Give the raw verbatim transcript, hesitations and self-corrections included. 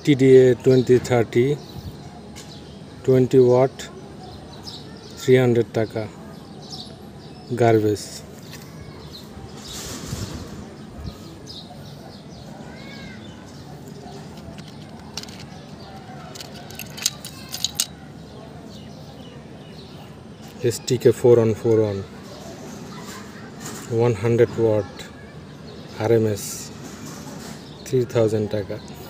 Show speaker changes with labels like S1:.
S1: T D A twenty thirty twenty watt three hundred taka garbage. S T K four on four on one hundred watt R M S three thousand taka.